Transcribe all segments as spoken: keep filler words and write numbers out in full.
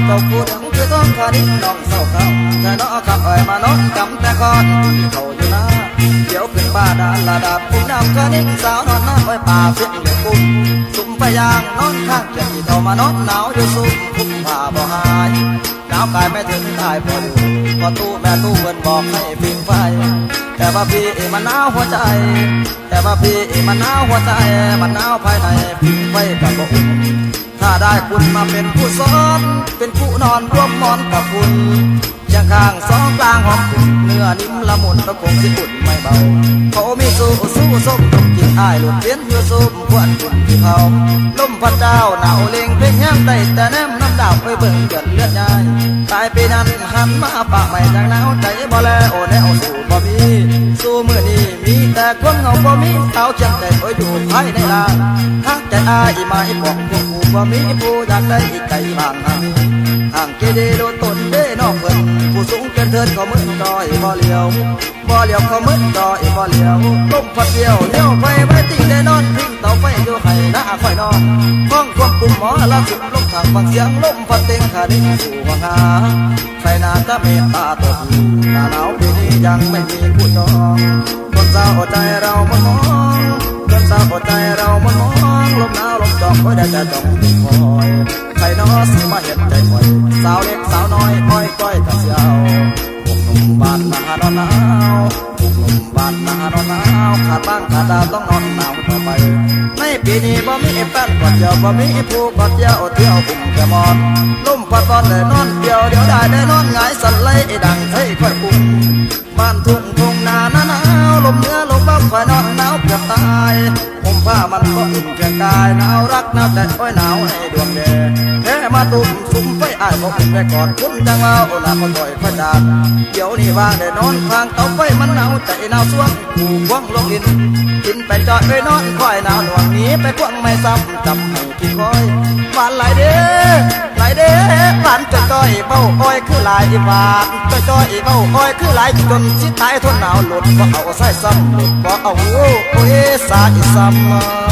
เจ้าพูดถึงคือต้องคดีน้องเศร้าเขาแต่น้องขับเอ่ยมาน้องจำแต่ก่อนเขาอยู่นะเดี๋ยวขึ้นบ้าดานระดับผู้นำคดีสาวนอนหน้าไว้ป่าเสียงเหลืองปุ่มสุ่มไปยางนอนข้างเกียร์เข้ามานอนหนาวอยู่สุ่มคุ้มผ้าบ่หายหนาวกายไม่ถึงตายพออยู่พอตู้แม่ตู้เปิดบอกให้พิงไฟแต่ว่าพี่มันหนาวหัวใจแต่ว่าพี่มันหนาวหัวใจมันหนาวภายในพิงไฟกับบ่อุ่นถ้าได้คุณมาเป็นผู้สอนเป็นผู้นอนร่วมมอนกับคุณยังข้างสองกลางห้องคุณเนื้อนิ่มละมุนประคงสิอุ่นไม่เบาเขามีสู้สู้ส้มตรงกินอ้ายหลุดเพี้ยนอยู่ส้มควันคุณที่เขาล้มพระเจ้าหนาวเล็งเพ่งแห้งได้แต่แนมน้ำดาวไปเบิ่งเกิดเลือดยายตายไปนั้นหันมาปากใหม่จากหนาวใจบ่แลโอแนวสู้บ่มีสู้มือนี้มีแต่ความเหงาบ่มีเท้าเชียงใจคอยอยู่ภายในลานทางใจอ้ายมาอีบอกพวกกูบ่มีผู้อยากได้ใจบางหาห่างเกเดโดนตนเด้นอกเพิ่นผู้สูงเกินเทินเขามืดดอยบ่เลียวบ่เลียวเขามืดดอยบ่เลียวล้มพัดเดียวเลี้ยวไปไว้ติ่งได้นอนทิ้งเต่าไปอยู่ให้หน้าค่อยนอนห้องควบคุมหมอล่าสุดลงทางฟังเสียงลมพัดเต็งขาดิ้งสู่วังหาใครน่าจะเมตตาตัวผู้หน้าหนาวปีนี้ยังไม่มีผู้จองคนเศร้าใจเรามันมองคนเศร้าใจเรามันมองลมหนาวลมจองคอยได้แต่ต้องติดคอยใครน้อสิมาเห็นใจคอยสาวเล็กสาวน้อยค่อยก้อยตะเสียวพวกหนุ่มบ้านนาดอนหนาวพวกหนุ่มบ้านนาดอนหนาวขาดบ้างขาดดาวต้องนอนหนาวต่อไปในปีนี้บ่มีแฟนกอดเดียวบ่มีผู้กอดเดียวเที่ยวปุ่มแกมอนลุ่มพัดตอนได้นอนเดียวเดี๋ยวได้ได้นอนหงายสั่นไหลดังให้ค่อยปุ่มบ้านทุ่งทุ่งนาหนาวลมเนื้อลมบ้าค่อยนอนหนาวเกือบตายผมผ้ามันก็อุ่นเพียงกายหนาวรักหนาวแต่ค่อยหนาวให้ดวงแดงแค่มาตุ่มสุ่มไปอ้ายบอกอุ่นไปก่อนคุณจังว่าโอลาคนบ่อยค่อยจากเดี๋ยวนี้ว่างได้นอนข้างเตาไฟมันหนาวใจหนาวสวงผูกว่างลงดินกินไปจอดไปนอนค่อยหนาวหน่วงนี้ไปกวางไม่ซ้ำจำให้กินคอยหวานไหลเด้ไหลเด้หวานจะจ้อยเบ้าอ้อยคือหลายหวานจะจ้อยเบ้าอ้อยคือหลายจนสิตายทนหนาวหลุดบ่เอาใส่ซ้ำหลุดบ่เอาโอ้ยสาอีซ้ำ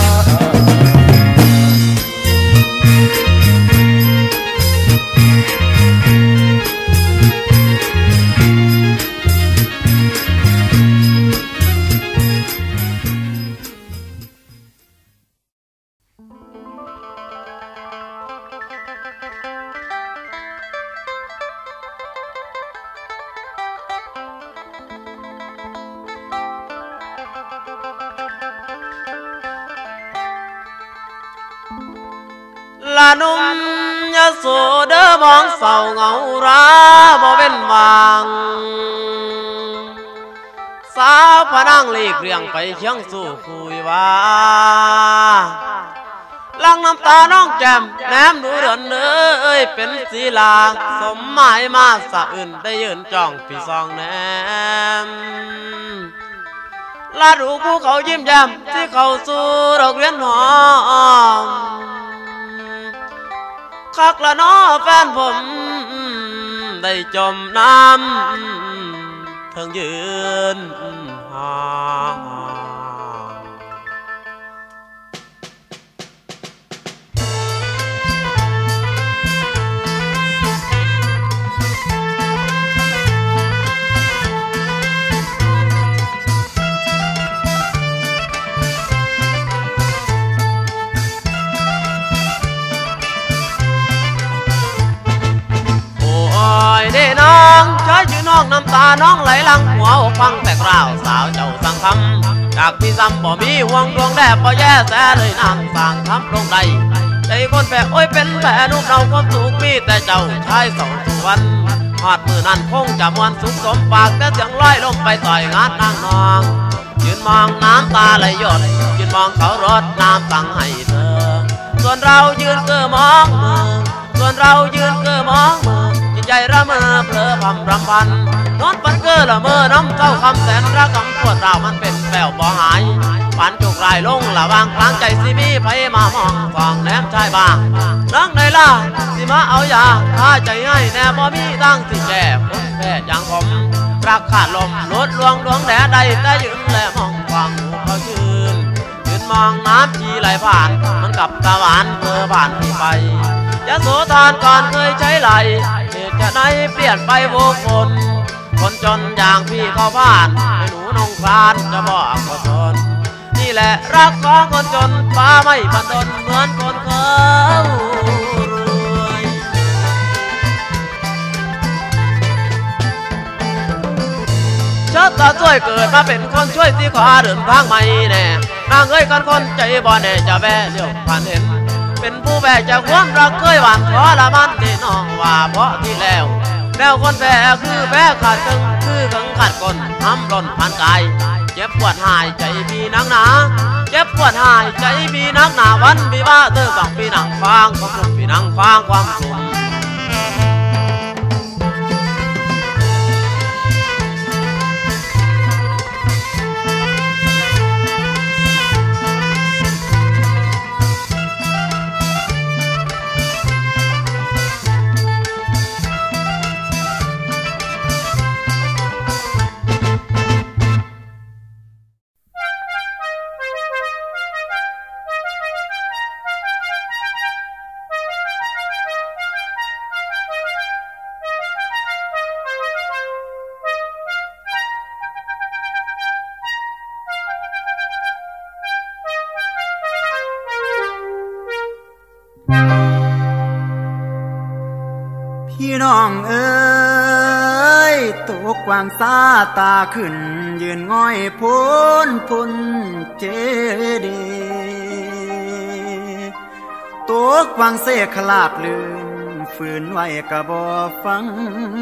ละนุ่มยะโสเด้อมองเศร้าเหงาราบ่เว้นวางสาวพนังหลีกเรียงไปเชียงสู่คุยว่าลังน้ำตาน้องแก้มแนมดูเดินเอ้ยเป็นศีลาสมหมายมาสะอื่นได้ยืนจ้องพี่ซองแนมลาดูผู้เขายิ้มแย้มที่เขาสู่ดอกเรียนหอมคักละน้อแฟนผมได้จมน้ำทั้งยืนหาเด้น้องใช้ชื่อน้องน้ำตาน้องไหลหลังหัวอกฟังแต่กล่าวสาวเจ้าสั่งคำจากพี่ซ้ำบ่มีห่วงดวงแดดบ่แย่แซ่เลยนางสั่งคำลงใดใจคนแฝงโอ้ยเป็นแผลนุ่มเราความสุขมีแต่เจ้าชายสองสุวรรณหอดมือนั้นคงจะมวนสุขสมปากแต่เสียงลอยลงไปต่อยงานนางนองยืนมองน้ำตาไหลหยดยืนมองเขารดน้ำสั่งให้เธอส่วนเรายืนเก้อมองมือส่วนเรายืนเก้อมองมือใจระเมอเพลอพำรำพันนอนปันเก้อละเมอน้ำเจ้าคำแสนรักคำปวดเรามันเป็นแปวบ่หายฝันจุกลายลงละวางกลางใจสิมีไผมามองฟองแนมชายบ้านังในล่ะสิมาเอายาถ้าใจให้แนบบ่มีตั้งสิแก่คนแพ้อย่างผมรักขาดลมลดลวงดวงแดดใดแต่ยืนและมองฟังเขายืนยืนมองน้ำจีไหลผ่านมันกับตะวันเพอผ่านที่ไปยจะโสธรก่อนเคยใช้ไหลเหตุจะได้เปลี่ยนไปโวคนคนจนอย่างพี่เข้าบ้านให้หนูนงครานจะบอกก็ทนนี่แหละรักของคนจนฟ้าไม่บันดลเหมือนคนเขาชะตาช่วยเกิดมาเป็นคนช่วยที่ขวาเดินทางไม่แน่นางเอ้ยกันคนใจบ่แน่จะแว่เลี้ยวผ่านเห็นเป็นผู้แบกจากความรักเคยหวานขอละมันที่น้องว่าเพราะที่แล้วแล้วคนแพ้คือแพ้ขาดจึงคือขังขาดคนทำหล่นผ่านกายเจ็บปวดหายใจมีนักหนาเจ็บปวดหายใจมีนักหนาวันมีว่าเธอต้องปีนังฟังความสุขปีนังฟังความสุขพี่น้องเอ้ยตกวางซาตาขึ้นยืนง่อยพ้นพ้นเจดีตกวางเสกขลาบลืนฝืนไว้กะบ่ฟัง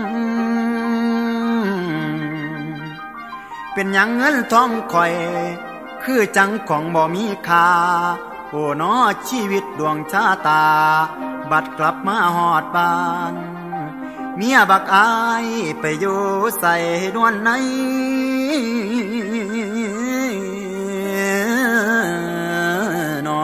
เป็นหยังเงินทองข่อยคือจังของบ่มีค่าโอ้น้อชีวิตดวงชะตาบัดกลับมาหอดบ้านเมียบักอายไปอยู่ใส่นวลในนอ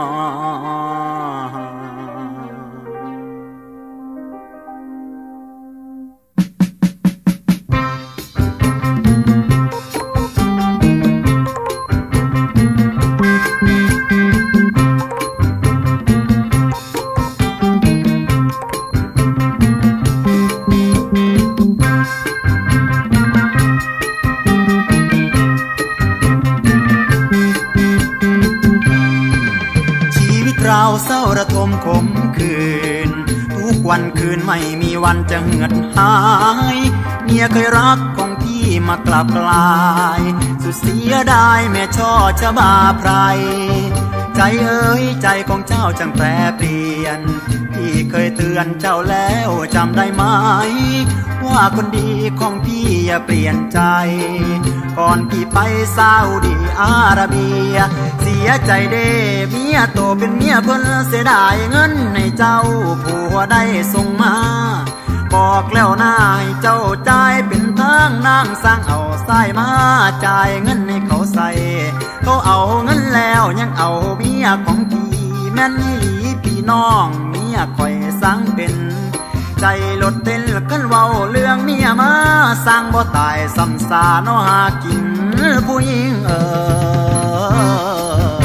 เราเศร้าระทมขมคืนทุกวันคืนไม่มีวันจะเหือดหายเมียเคยรักของพี่มากลับกลายสุดเสียดายแม่ช่อชะบาไพรใจเอ้ยใจของเจ้าจังแปรเปลี่ยนพี่เคยเตือนเจ้าแล้วจำได้ไหมว่าคนดีของพี่อย่าเปลี่ยนใจก่อนพี่ไปซาอุดิอาระเบียเสียใจเด้เมียโตเป็นเมียเพิ่นเสียดายเงินในเจ้าผัวได้ส่งมาบอกแล้วนายเจ้าจ่ายเป็นทางนางสร้างเอาใส่มาจ่ายเงินให้เขาใส่เขาเอาเงินแล้วยังเอาเมียของพี่แม่นอีหลีพี่น้องเมียคอยสร้างเป็นใจลดเต้นกันเว้าเรื่องเมียมาสร้างบ่ตายซ้ำซาเนาะหากินผู้หญิงเออ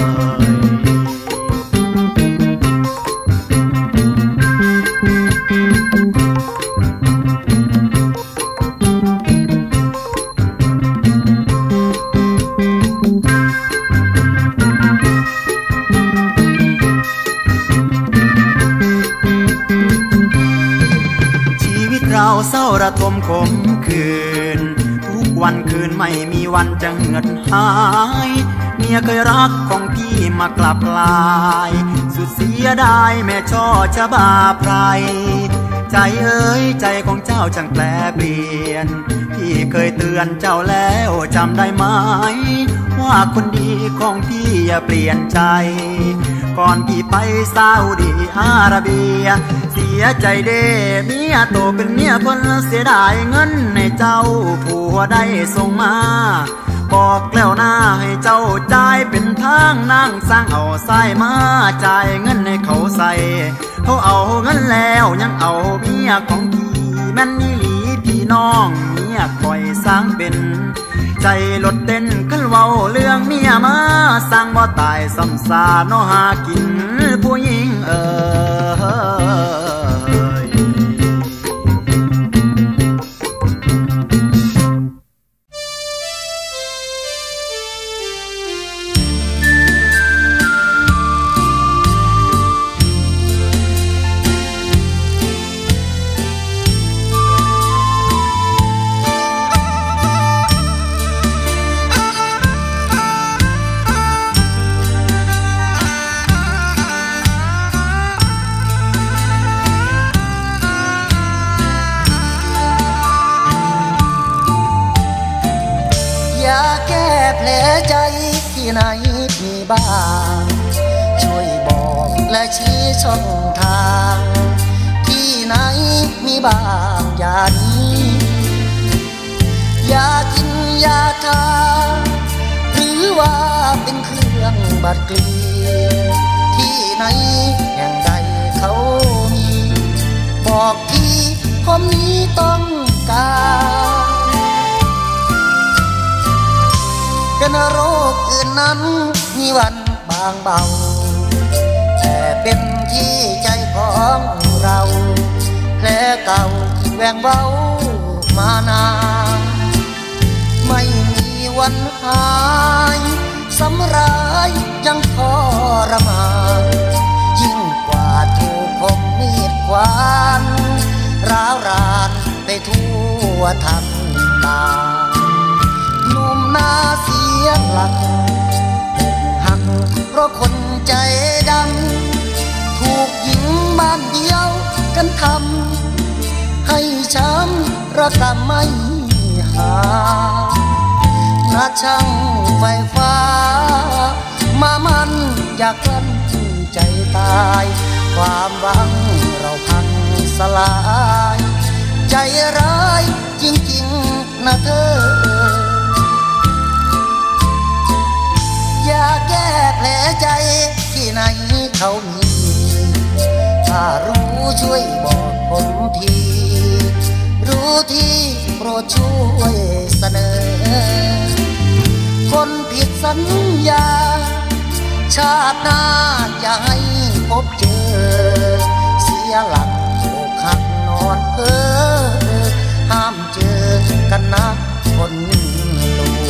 เราเศร้าระทมขมคืนทุกวันคืนไม่มีวันจะเหือดหายเมียเคยรักของพี่มากลับกลายสุดเสียดายแม่ช่อชะบาไพรใจเอ้ยใจของเจ้าจังแปรเปลี่ยนพี่เคยเตือนเจ้าแล้วจำได้ไหมว่าคนดีของพี่อย่าเปลี่ยนใจก่อนพี่ไปซาอุดิอาระเบียเสียใจเด้เมียโตเป็นเมียเพิ่นเสียดายเงินในเจ้าผัวได้ส่งมาบอกแล้วนะให้เจ้าจ่ายเป็นทางนั่งสร้างเอาใส่มาจ่ายเงินให้เขาใส่เขาเอาเงินแล้วยังเอาเมียของพี่แม่นอีหลีพี่น้องเมียคอยสร้างเป็นใจลดเต้นกันเว้าเรื่องเมียมาสร้างบ่ตายซ้ำซาเนาะหากินผู้หญิงเออแผลใจที่ไหนมีบ้างช่วยบอกและชี้ช่องทางที่ไหนมีบ้างยานี้ยากินยาทาหรือว่าเป็นเครื่องบัดกลีที่ไหนแห่งใดเขามีบอกที่ผมนี้ต้องการเป็นโรคอื่นนั้นมีวันบางเบาแต่เป็นที่ใจของเราแผลเก่าแหว่งเบามานานไม่มีวันหายสำร้ายยังทรมานยิ่งกว่าถูกคมมีดควานร้าวรานไปทั่วทั้งตาหนุ่มหน้าเสียหลักหักเพราะคนใจดำถูกหญิงบ้านเดียวกันทำให้ช้ำระกำไม่หานาช่างไฟฟ้ามามันอยากกันใจตายความหวังเราพังสลายใจร้ายจริงๆนะเธออย่าแก้แผลใจที่ไหนเขามีถ้ารู้ช่วยบอกผมทีรู้ที่โปรดช่วยเสนอคนผิดสัญญาชาติหน้าอย่าให้พบเจอเสียหลักอกหักนอนเพ้อห้ามเจอกันนะคนลวง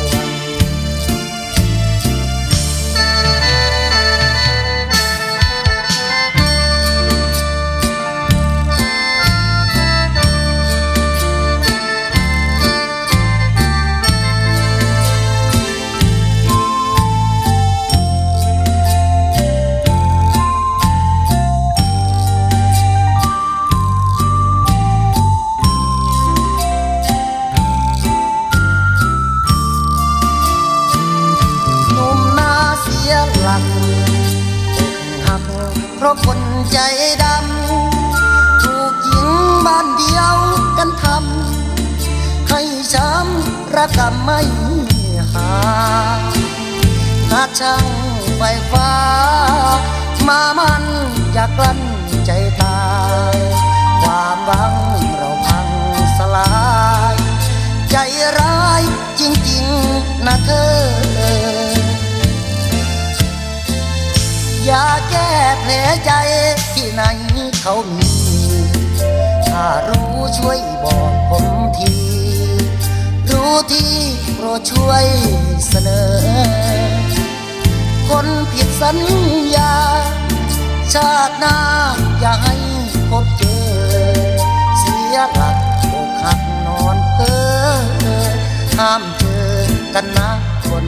เพราะคนใจดำถูกหญิงบ้านเดียวกันทำให้ช้ำระกำไม่หานาช่างไฟฟ้ามามันอยากกลั้นใจตายความหวังเราพังสลายใจร้ายจริงๆนะเธออย่าแก้แผลใจที่ไหนเขามีถ้ารู้ช่วยบอกผมทีรู้ที่โปรดช่วยเสนอคนผิดสัญญาชาติหน้าอย่าให้พบเจอเสียหลักอกหักนอนเพ้อห้ามเจอกันนะคน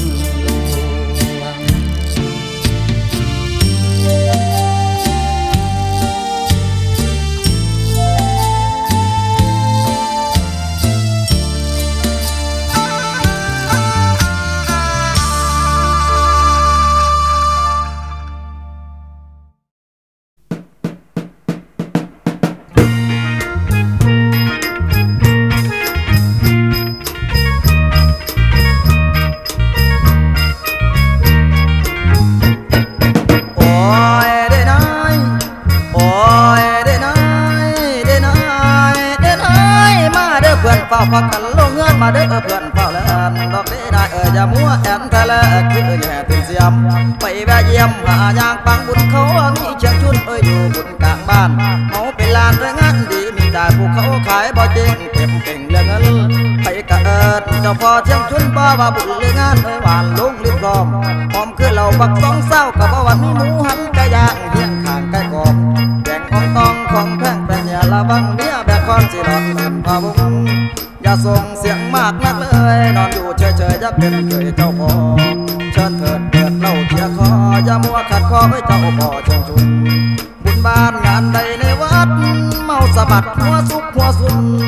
เฝ้าพักกันลงเงินมาเด้อเพื่อนเฝ้าแล้วดอกนี้ได้เอ่ยอย่ามัวแอนทะเลคือแย่ตื่นเสียมไปแวะเยี่ยมหายางปังบุญเขามีเชียงชุนเอ้ยอยู่บุญกลางบ้านเขาเป็นลานเรื่องงานดีมีแต่ภูเขาขายบ่จริงเก็บเก่งเรื่องเงินไปกะเอิดเจ้าพ่อเชียงชุนบ่ว่าบุญเรื่องงานเอ้ยหวานลุงรีบพร้อมพร้อมคือเราบักสองเศร้ากับบ่วันมีหมูหันไก่ย่างเฮียงข้างไก่กรอบแกงของตองของแพงเป็นอย่าละวังเมียแบบคอนสิรอนเป็นพาบุญอย่าส่งเสียงมากนักเลยนอนอยู่เฉยๆอย่าเป็นเคยเจ้าพ่อเชิญเถิดเปิดเล่าเทียคออย่ามัวขัดคอให้เจ้าพ่อเชิงชุนบุญบ้านงานใดในวัดเมาสะบัดหัวซุกหัวซุน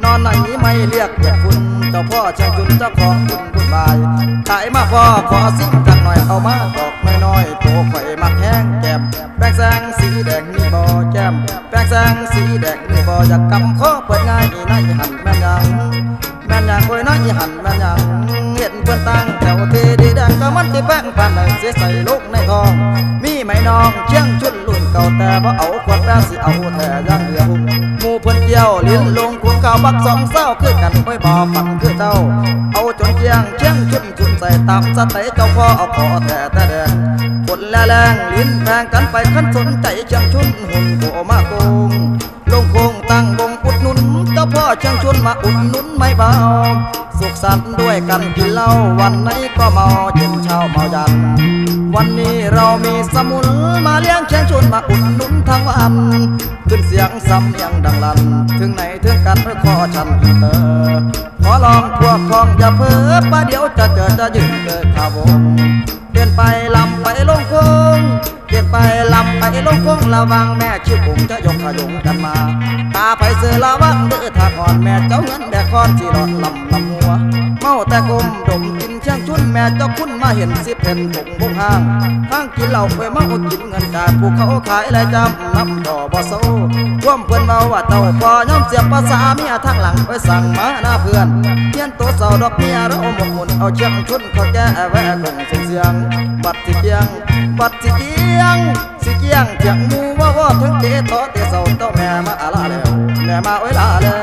นอนไหนไม่เรียกเรียกคุณเจ้าพ่อเชียงจุนเจ้าของบุญบุญบายขายมาพ่อขอสิ้นจักหน่อยเอามาดอกน้อยๆโตข่อยมักแห้งแก้มแป้งแสงสีแดงมีบ่แก้มแป้งแสงสีแดงมีบ่อยากกำข้อเปิดง่ายในหันแม่นยังแม่นยังคอยน้อยหันแม่นยังเห็นเพื่อนตั้งแถวเทดีแดงก็มันที่แป้งปานไหนเสียใส่ลูกในทองมีไหมน้องเชียงชุนรุ่นเก่าแต่บ่เอาขวดแป้สิเอาแต่ยังเหลือหุ่มหมู่เพื่อนเกี่ยวลิ้นลงควงเก่าบักสองเศร้าคือกันค่อยบ่ฝันคือเจ้าเอาจนเชียงเชียงชุนชุนใส่ตามสเตเจ้าพ่อเอาขอแต่แต่แดงฝนและแรงลิ้นแพงกันไปขั้นสนใจเชียงชุนหุ่นโกมาโกงลงโคงตั้งวงอุดหนุนเจ้าพ่อเชียงชุนมาอุดหนุนไม่เบาสุขสันต์ด้วยกันกินเหล้าวันไหนก็เมาเย็นเช้าเมายันวันนี้เรามีสมุนมาเลี้ยงเชียงชุนมาอุดหนุนทั้งวันขึ้นเสียงซ้ำยังดังลั่นถึงไหนถึงกันเพื่อขอฉันอินเตอร์ขอลองพวกพ้องอย่าเพ้อป้าเดี๋ยวจะเจอจะยืนเกิดข่าววงเปลี่ยนไปลำไปลงโค้งเปลี่ยนไปลำไปลงโค้งระวังแม่ชิวผมจะยกขยงกันมาตาไปเสือระวังเดือดถ้าก่อนแม่เจ้าเงินแดกคอนที่รอดลำลำหัวเมาแต่กลมดมกินเชียงชุนแม่เจ้าคุณมาเห็นสิเพนผงบงห้างทั้งกินเหล้าไปเมากินเงินการผู้เขาขายและจำรับดอกบ่โซ่ร่วมเพื่อนเบาว่าเต่าพอย่อมเสียบภาษาเมียทางหลังไปสั่งมาหน้าเพื่อนเพี้ยนตัวเสาดอกเมียเราหมกมุ่นเอาเชียงชุนเขาแก้แวะกงส่งเสียงบัดสิเกียงบัดสิเกียงสิเกียงเถียงมูว่าว่าถึงเตะต่อเตะเสาเต้าแม่มาอาลาแล้วแม่มาไว้ลาแล้ว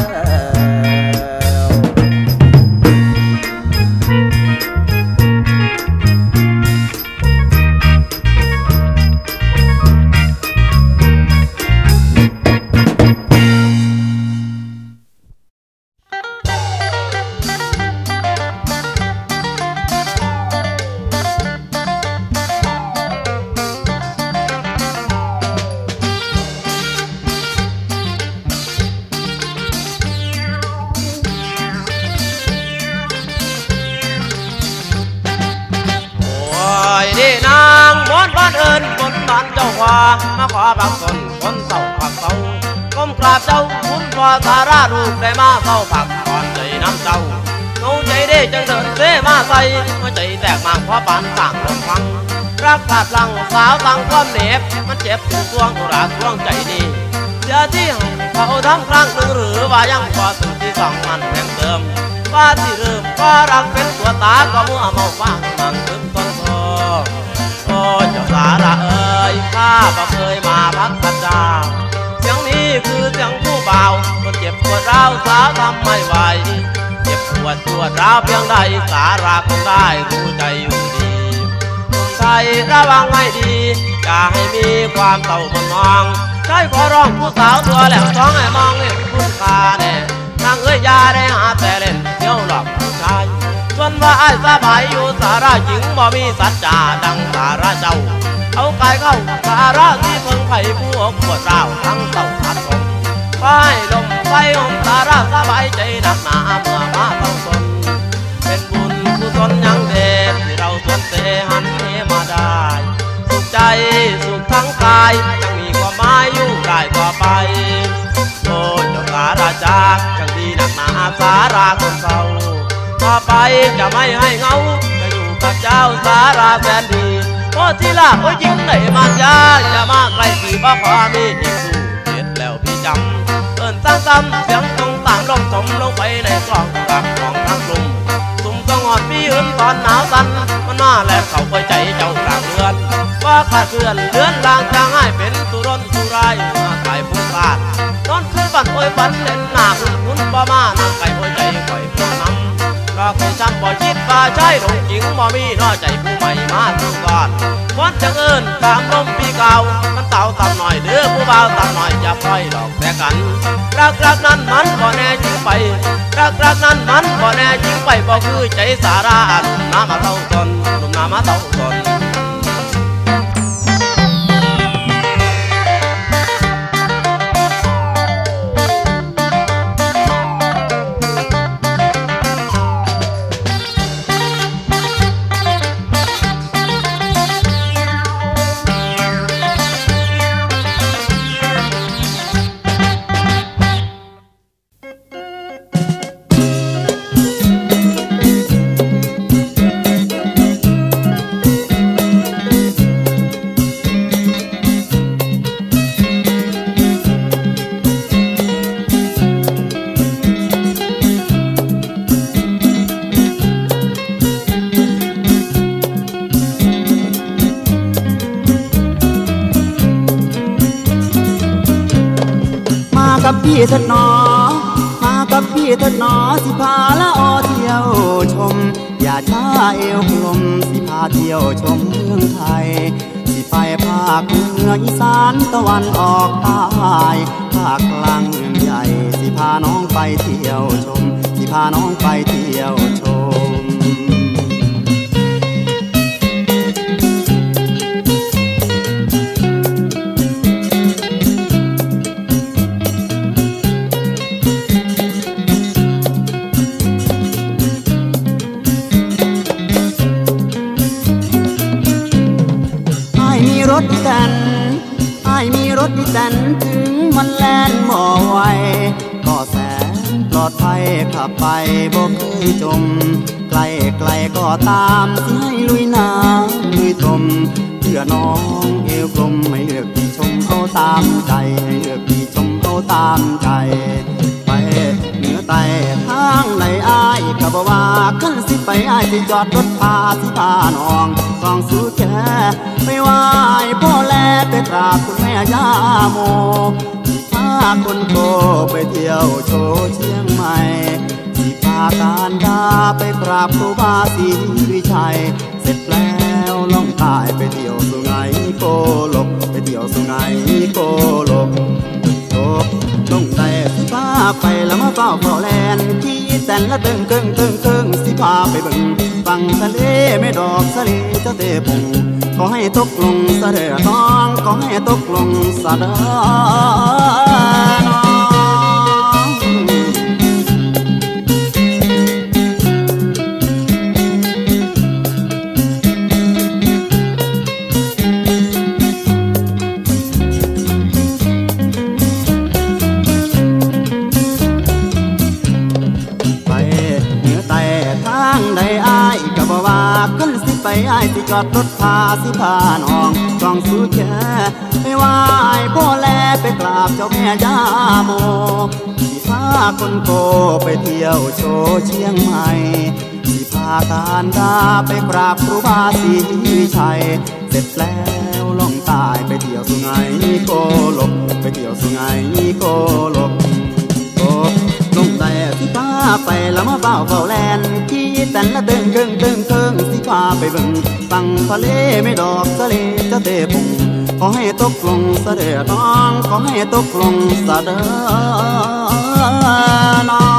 มาขอบักคนคนเศร้าผักเศร้าก้มกราบเจ้าคุณพ่อสาราลูกได้มาเศร้าผักก่อนใจน้ำเจ้าเงาใจได้จังเดินเสมาใส่หัวใจแตกมากเพราะปานต่างลมฟังรักผาดหลังสาวต่างความเหน็บมันเจ็บถึงดวงรักดวงใจดีเสียที่เขาทำครั้งหนึ่งหรือว่ายังพอถึงที่สองมันแห่งเดิมว่าที่เริ่มก็รักเป็นตัวตาก็มัวเมาฟังมันถึงต้นโพโอ้เจ้าสาระเอ๋ยข้าบ่เคยมาพักพันดาเสียงนี้คือเสียงผู้เบาคนเจ็บปวดร้าวสาวทำไม่ไหวเจ็บปวดปวดร้าวเพียงใดสาระคงได้รู้ใจอยู่ดีคนไทยระวังให้ดีอย่าให้มีความเศร้าบนมองใช้ขอร้องผู้สาวตัวแหลมท้องให้มองเห็นคุณค่าแน่นางเอ้ยยาได้หาแต่เล่นเที่ยวหลอกผู้ชายส่วนว่าไอ้สบายอยู่สาระหญิงบ่มีสัจจาดังสาระเจ้าเอากายเข้าสาระที่เพิ่งไผ่ผู้อกปวดร้าวทั้งเศร้าหัดสมไฟลมไฟอมสาระสบายใจหนักหนาเมื่อมาต้องสนเป็นบุญกุศลยังเด่นที่เราสวนเสหันเหมาได้สุขใจสุขทั้งกายยังมีความหมายอยู่ได้ต่อไปโอ้เจ้าสาระจากจังดีหนักหนาสาระคนเศร้าต่อไปจะไม่ให้เงาจะอยู่กับเจ้าสาราแสนดีเพราะที่ลาก็ยิ้มไหนมากยาอย่ามาใกล้สีบ้าพอมียิ่งสู้เจ็ดแล้วพี่จำเอิญซ้ำๆเสียงตรงต่างลงถมลงไปในกล่องตักของทั้งกลุ่มสุ่มต้องอดพี่อื่นตอนหนาวสั่นมันน่าแลกเขาไปใจเจ้ากลางเดือนว่าขาดเพื่อนเลือนลางจางให้เป็นตุรนตุรายมาไก่พุ่งพลาดนอนคืนฝันโอยฝันเล่นหน้าหุ่นหุ่นบ้ามาหน้าไก่หัวใจคอยพวงน้ำก็เคยช้ำบ่คิดว่าใช่หลงจริงบ่มีน้อใจผู้ใหม่มาทุกก่อนวันจังเอิญตามลมปีเก่ามันเต่าต่ำหน่อยเด้อผู้บ่าวต่ำหน่อยอย่าปล่อยหลอกแต่กันรักรักนั้นมันบ่แน่จริงไปรักรักนั้นมันบ่แน่จริงไปบ่คือใจสาระหนุ่มน้ามาเต่าตนหนุ่มน้ามาเต่าตนพี่เถิดหนอมากับพี่เถิดหนอสิพาละออเที่ยวชมอย่าช้าเอวกลมสิพาเที่ยวชมเมืองไทยสิไปภาคเหนืออีสานตะวันออกใต้ภาคกลางเมืองใหญ่สิพาน้องไปเที่ยวชมสิพาน้องไปเที่ยวชมรถดิฉันไอ้มีรถดิฉันถึงมันแล่นบ่ไหวก็แสนปลอดภัยขับไปบ่เคยจมไกลไกลก็ตามที่ให้ลุยน้ำลุยตมเพื่อน้องเอวกลมไม่เลือกที่ชมเอาตามใจให้เลือกที่ชมเอาตามใจไปเหนือใต้ทางไหนอ้ายก็บ่ว่าขั้นสิไปอ้ายสิจอดรถพาสิพาน้องกองสู้แค่ไปไหว้พ่อแลไปกราบคุณแม่ย่าโมสิพาคนโตไปเที่ยวโชว์เชียงใหม่สิพาการดาไปกราบครูบาศรีวิชัยเสร็จแล้วล่องใต้ไปเที่ยวสุไหงโกลกไปเที่ยวสุไหงโกลกโลกลงใต้สิพาไปแล้วมาเฝ้าเฝ้าแลนที่แสนละเติงเกิงเกิงเกิงสิพาไปเบิ่งฟังทะเลไม่ดอกสะเลเจ้าเตะพงขอให้ตกลงสะเดือน้องขอให้ตกลงสะเดือน้องไปเหนือใต้ทางใดอ้ายก็บ่ว่าขึ้นสิไปอ้ายสิจอดรถพาสิพาน้องกองสู้แค่ไปไหว้พ่อแลไปกราบเจ้าแม่ย่าโมสิพาคนโกไปเที่ยวโชว์เชียงใหม่สิพาการดาไปกราบครูบาศรีวิชัยเสร็จแล้วล่องใต้ไปเที่ยวสุไหงโกลกไปเที่ยวสุไหงโกลกโกลงใต้สิพาไปแล้วมาเฝ้าเฝ้าแลนที่แต่ละเติงเกิงเติงเกิงสิพาไปเบิ่งฟังทะเลไม่ดอกสะเลเจ้าเตะพงขอให้ตกลงสะเดือน้องขอให้ตกลงสะเดือน้อง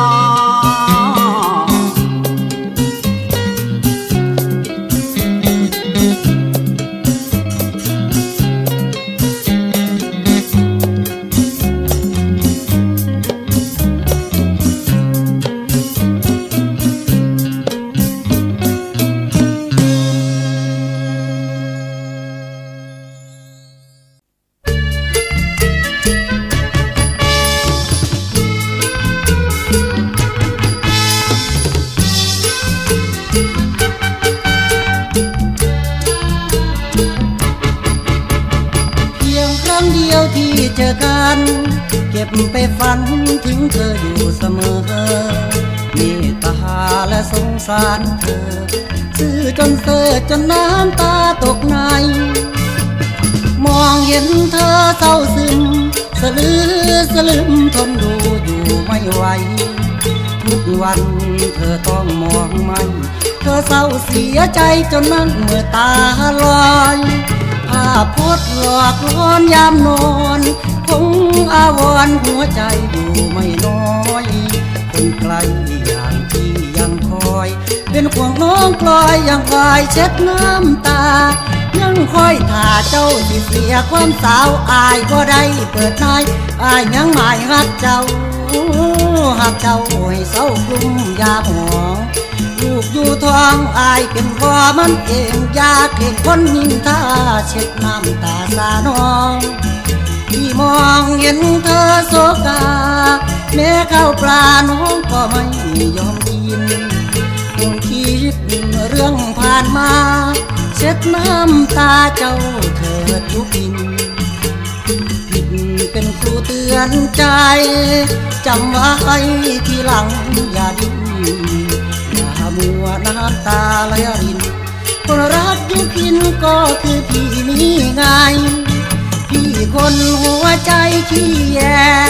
เจอกันเก็บไปฝันถึงเธออยู่เสมอเมตตาและสงสารเธอซื่อจนเสิร์จนน้ำตาตกในมองเห็นเธอเศร้าซึมสลือสลืมทนดูอยู่ไม่ไหวทุกวันเธอต้องมองมันเธอเศร้าเสียใจจนนั่งเมื่อตาลอยภาพพจน์หลอกล้อนยามนอนคงอาวรณ์หัวใจอยู่ไม่น้อยคนไกลอย่างที่ยังคอยเป็นห่วงน้องกลอยยังคอยเช็ดน้ำตายังคอยท่าเจ้าที่เสียความสาวอายก็ได้เปิดนายอายยังหมายหักเจ้าหักเจ้าให้เศร้ากลุ้มยาหมองลูกอยู่ท้องอายเป็นพ่อมันเองอยากเห็นคนนินทาเช็ดน้ำตาสาน้องที่มองเห็นเธอโศกาแม้ข้าวปลาน้องก็ไม่ยอมกินคงคิดเรื่องผ่านมาเช็ดน้ำตาเจ้าเถิดทุกทินผิดเป็นครูเตือนใจจำไว้ทีหลังอย่าดิ้นมัวน้ำตาไหลรินคนรักอยู่กินก็คือพี่นี่ไงพี่คนหัวใจขี้แย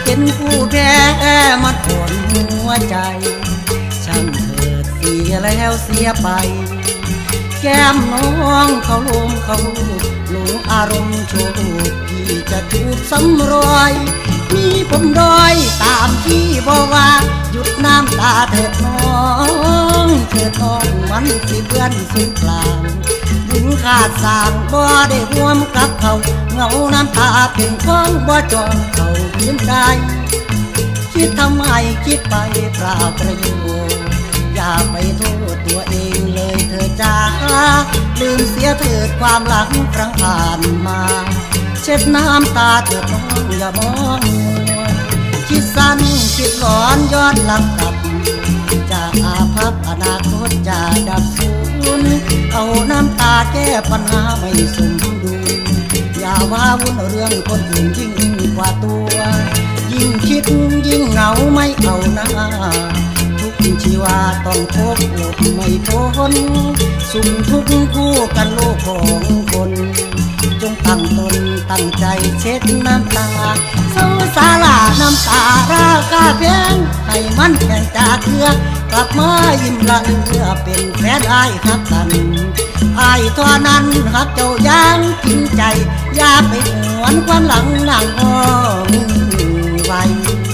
เป็นผู้แพ้มัดปวดหัวใจช่างเถิดเสียแล้วเสียไปแก้มน้องเขาลมเขาหลงอารมณ์โชว์ที่จะถูกซ้ำรอยมีผมรอยตามที่บอกว่าหยุดน้ำตาเถิดน้องเถิดน้องมันสิเพื่อนสุดกลางบุญขาดสร้างบ่ได้ร่วมกับเขาเงาน้ำตาเป็นของบ่จองเขาเพียงใดคิดทำไมคิดไปเปล่าประโยชน์อย่าไปโทษตัวเองเลยเธอจ้าลืมเสียเถิดความหลังครั้งผ่านมาเช็ดน้ำตาเถิดน้องอย่ามองคิดสั้นคิดหลอนย้อนหลังกลับจากอาภัพอนาคตจะดับสูญเอาน้ำตาแก้ปัญหาไม่สมดุลอย่าว่าวุ่นเรื่องคนอื่นยิ่งกว่าตัวยิ่งคิดยิ่งเหงาไม่เอาหน้าทุกชีวาต้องพบหลบไม่พ้นสุขทุกข์คู่กันโลกของคนจงตั้งตนตั้งใจเช็ดน้ำตาเศร้าสาลาน้ำตาราคาแพงให้มันแข่งจากเถือกลับมายิ้มละเอื้อเป็นแฟนอ้ายครับกันอ้ายเท่านั้นหักเจ้าอย่างจริงใจอย่าไปหวนความหลังนางอ้อมือไว้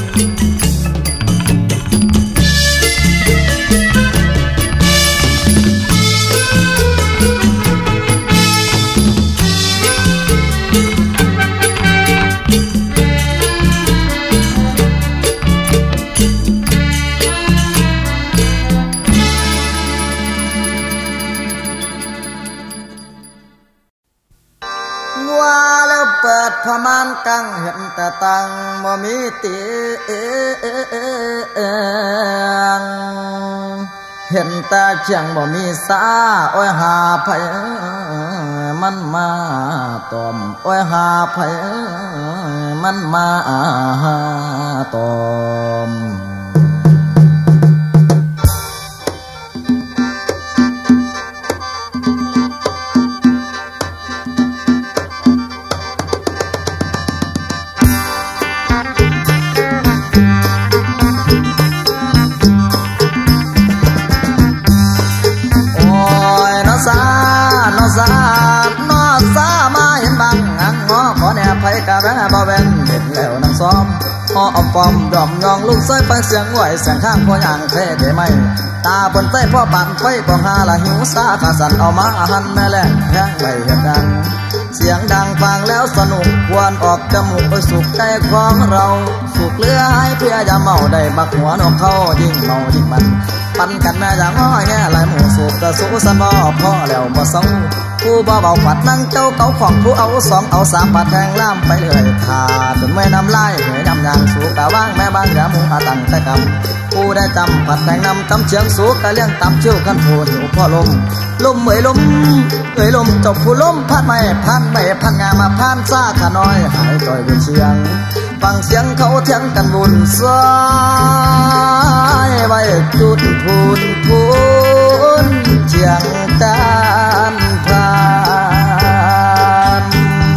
เปิดพมานกังเห็นแต่ตังบ่มีเตียงเห็นแต่เชียงบ่มีสาโอ้ยหาไผมันมาตอมโอ้ยหาไผมันมาตอมไผกะแม่บ่แว่นเห็นแล้วนั่งซ้อมพอเอาปอมดอมยองลูกเสยไปเสียงไหวเสียงข้างพ่อย่างเท่ได้ไหมตาบนใต้พ่อปั่นไฟปองหาละหิวซาขาสั่นเอามาหันแม่แรงแพงไปเห็นดังเสียงดังฟังแล้วสนุกควรออกจมูกไปสุขใจของเราสุขเลือให้เพื่ออย่าเมาได้บักหัวนกเขายิ่งเมายิ่งมันปั่นกันแม่อย่างอ้อยแง่ลายหมูสูบกระสูสันบ่พ่อแล้วบ่เศร้าผู้บ่เบาปัดนั่งเจ้าเขาของผู้เอาสองเอาสามปัดแทงล่ามไปเลยขาดจนไม่น้ำลายเหยน้ำยางสูกะว่างแม่บางอย่ามูอาตังแต่กำผู้ได้จำผัดแทงนำจำเชียงสูกะเลี้ยงตำเชี่ยวขั้นผู้หิวพ่อลมลมเอ๋ยลมเอ๋ยลมจบผู้ลมพัดไม่พันไม่พันงามาพันซ่าขาน้อยหายจ่อยเป็นเชียงฟังเสียงเขาเถียงกันบุญสายไว้จุดพูนพูนเชียงกันพราน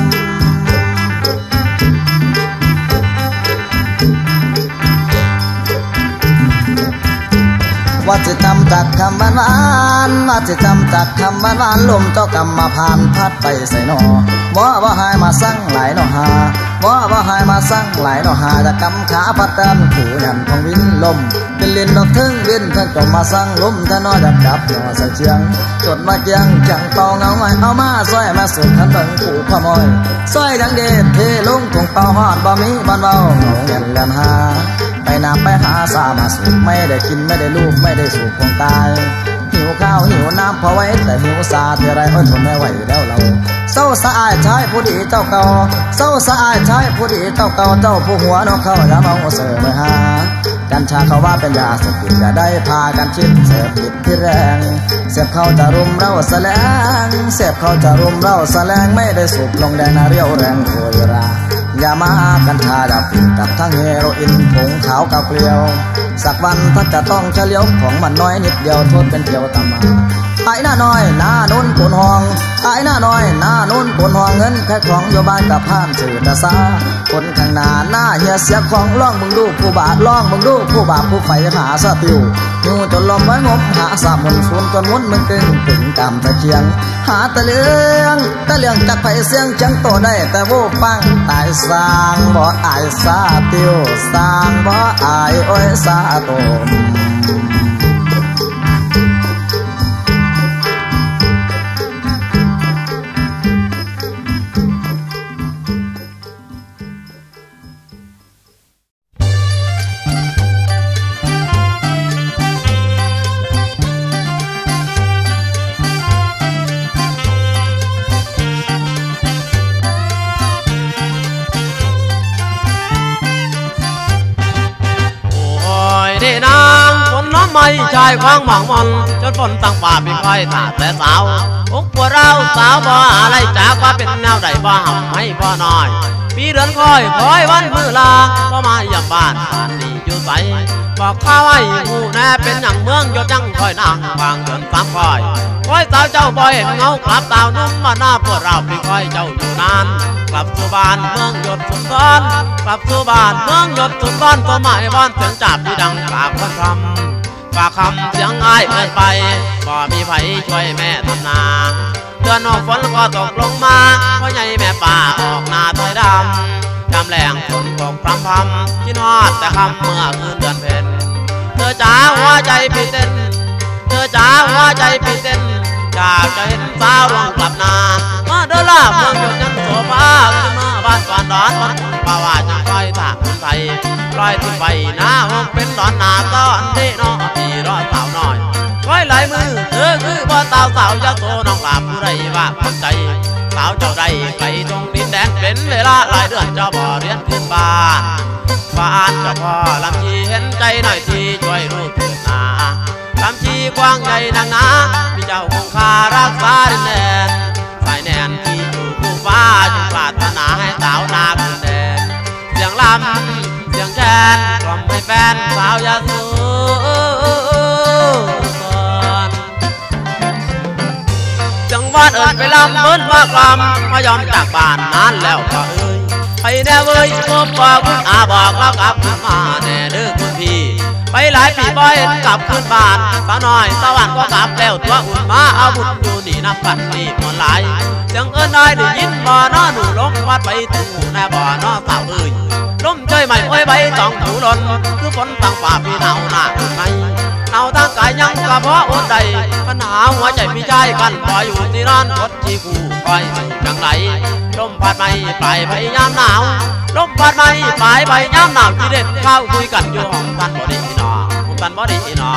ว่าจะจำจากคำบ้านบ้านว่าจะจำจากคำบ้านบ้านลมเจ้ากรรมมาผ่านพัดไปใส่หนอว่าว่าหายมาสั่งหลายหนอหาว่าว่าหายมาสั่งหลายหนอหาจะกำขาพัดเตินขู่ยันของวินลมเป็นลินดอกทึ่งวินท่านจมมาสั่งลมท่านน้อยดับดับหนอใส่เชียงจดมาเกียงจังเป่าเงาไว้เอามาซอยมาสุดขันเบิ่งขู่ขโมยซอยดังเด็ดเทลงถุงเป่าหอดบ่มีบ้านเบาเงาเงินเลือนหาไปน้ำไปหาสามาสูบไม่ได้กินไม่ได้ลูกไม่ได้สูบคงตายหิวข้าวหิวน้ำพอไว้แต่หิวสาเท่าไรก็ทนไม่ไหวแล้วเราเศร้าสะอาดใช้ผู้ดีเจ้าเก่าเศร้าสะอาดใช้ผู้ดีเจ้าเก่าเจ้าผู้หัวนกเขาอย่าเมาเสือไปหากัญชาเขาว่าเป็นยาเสพติดอย่าได้พากันชิดเสพติดที่แรงเสพเขาจะรุมเราแสลงเสพเขาจะรุมเราแสลงไม่ได้สูบลงแดงนาเรียวแรงโคยราอย่ามากัญชาดับกับทั้งเฮโรอีนผงขาวกับเกลียวสักวันถ้าจะต้องเฉลียวของมันน้อยนิดเดียวโทษเป็นเดียวตามมาไอ้หน้าน้อยหน้านุ่นปูนห้องไอ้หน้าน้อยหน้านุ่นปูนห้องเงินแค่ของโยบานกับผ่านสื่อตาซาคนข้างหน้าหน้าเฮียเสียของล่องมึงดูผู้บาทล่องมึงดูผู้บาปผู้ไฟหาสะติวยูจนลมไว้งบหาสามุนสูนจนมุนมึงตึงถึงกำตะเคียงหาตะเลืองตะเลืองจัดไฟเสียงจังโตได้แต่โว้ฟังตายสร้างบ่อายสาติวสร้างบ่อายโอ้ยสาโตไม่ชายควางหมองมนจนฝนตั้งป่ามีไฟถาแต่สาวอุกปวดเราสาวบ่อะไรจากว่าเป็นแนวใดบ่ห่ำไม่บ่น้อยปีเดือนคอยคอยวันมือลาก็มาเยี่ยมบ้านบ้านนี้อยู่ใสบอกข้าไว้หูแน่เป็นอย่างเมืองยศจังคอยนางวางเดือนสามคอยคอยสาวเจ้าบ่อยเงากลับสาวนุ่มมาหน้าปวดเราปีคอยเจ้าอยู่นานกลับสู่บ้านเมืองยศสุนทรกลับสู่บ้านเมืองยศสุนทรตัวหมายบ้านเสียงจับที่ดังกราบคนทำฝากคำเสียงอ้ายเกินไปบ่มีไผช่วยแม่ทำนาเดือนออกฝนก็ตกลงมาเพราะใหญ่แม่ป่าออกนาถอยดำจำแรงฝนตกพรำพรำคิดฮอดแต่คำเมื่อคืนเดือนเพ็ญเธอจ๋าหัวใจพี่เต้นเธอจ๋าหัวใจพี่เต้นอยากจะเห็นสาวลงกลับนาเมื่อเดินลาเมืองหยดยันโสภาขึ้นมาบ้านก่อนดอนมันป่าว่าจะคอยถากคนไทยลอยที่ไปหน้าห้องเป็นดอนนาก้อนเด้น้องพี่รอสาวน้อยคอยไหลมือเธอคือบ่สาวสาวยาโสน้องลาผู้ใดว่าคนใจสาวเจ้าใดไปตรงดินแดนเป็นเวลาหลายเดือนเจ้าบ่เรียนขึ้นบ้านบ้านเจ้าพ่อลำชีเห็นใจหน่อยที่ช่วยลูกเถิดนาลำชีกว้างใหญ่นักหนามีเจ้าคงคารักษาดินแดนสายแนนที่อยู่คู่ฟ้าจึงปรารถนาให้สาวนาขึ้นแดนเสียงลำเสียงแคนกล่อมให้แฟนสาวยาโสจังหวัดเอิญไปลำเบิ้ลว่ากลำมายอมจากบ้านนานแล้วก็เอ้ยไปแน่เว้ยพบว่าคุณอาบอกแล้วกลับขึ้นมาแน่เด้อคุณพี่ไปหลายปีบ่อยกลับขึ้นบ้านสาวน้อยสวรรค์ก็กลับแล้วตัวอุ่นมาเอาบุญอยู่นี่นับกันนี่มวนหลายเสียงเอิญน้อยได้ยินบ่อน้อหนูลงวัดไปถึงหูแน่บ่อน้อสาวเอ้ยล้มเจยใหม่โอ้ยใบตองหูหล่นคือฝนตั้งฝ่าพี่หนาวหน้าอุ่นไหมหนาวทางกายยังกระเพาะอดใดปัญหาหัวใจพี่ชายกันปล่อยอยู่ที่นอนกดชีกูคอยจังไรลมพัดไม่ปลายพยายามหนาวลมพัดไม่ปลายพยายามหนาวที่เด็ดข้าวคุยกันอยู่ห้องพันบ่ดีหนอห้องพันบ่ดีหนอ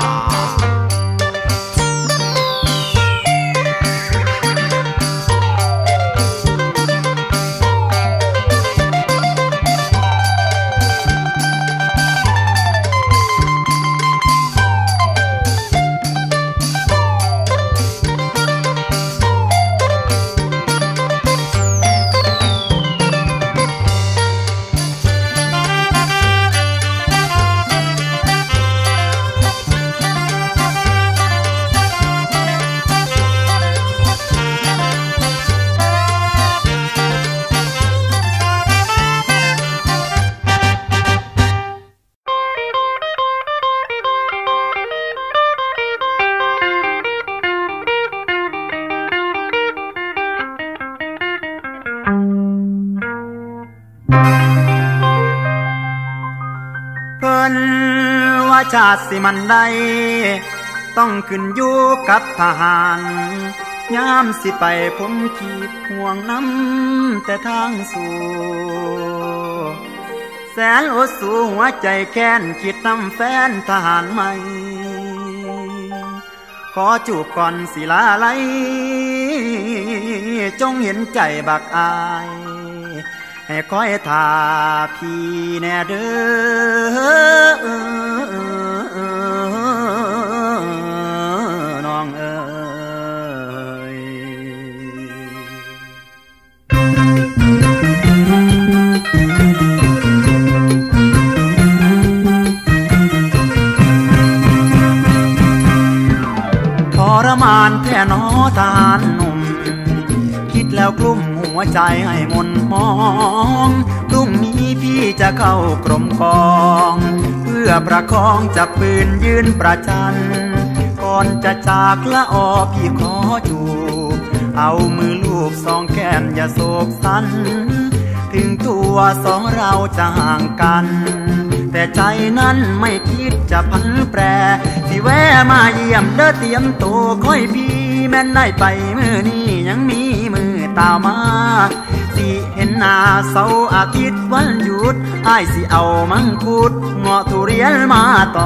ชาติสิมันได้ต้องขึ้นอยู่กับทหารยามสิไปผมขีดห่วงน้ำแต่ทางสู่แสนอดสู้หัวใจแค้นคิดน้ำแฟนทหารใหม่ขอจูบก่อนสิลาไลจงเห็นใจบักอายให้คอยท่าพี่แน่เด้อน้องเอ๋ยวใจให้มนมองพรุ่งนี้พี่จะเข้ากรมกองเพื่อประคองจับปืนยืนประจันก่อนจะจากละออพี่ขอจูบเอามือลูบสองแก้มอย่าโศกสันถึงตัวสองเราจะห่างกันแต่ใจนั้นไม่คิดจะพันแปรที่แวะมาเยี่ยมเด้อเตรียมตัวค่อยพี่แม่นได้ไปมือนี้ยังมีมือตามมาสิเห็นหน้าเสาร์อาทิตย์วันหยุดอ้ายสิเอามังคุดเงาะทุเรียนมาต่อ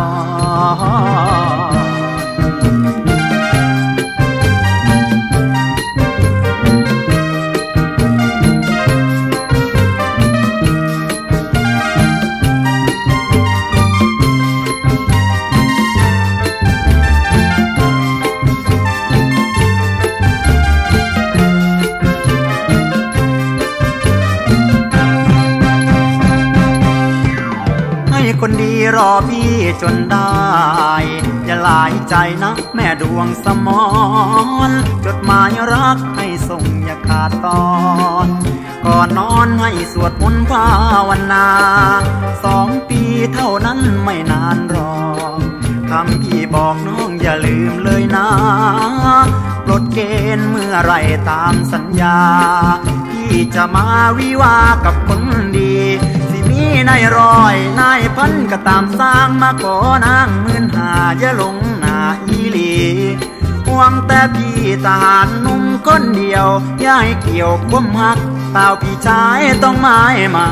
คนดีรอพี่จนได้อย่าหลายใจนะแม่ดวงสมรจดหมายรักให้ส่งอย่าขาดตอนก่อนนอนให้สวดมนต์ภาวนาสองปีเท่านั้นไม่นานรอคำพี่บอกน้องอย่าลืมเลยนะปลดเกณฑ์เมื่อไรตามสัญญาพี่จะมาวิวากับคนดีมีนายร้อยนายพันก็ตามสร้างมาขอนางหมื่นหาอย่าลงหน้าอีหลีห่วงแต่พี่ทหารหนุ่มคนเดียวอย่าให้เกี่ยวความหักเปล่าพี่ชายต้องหมายมา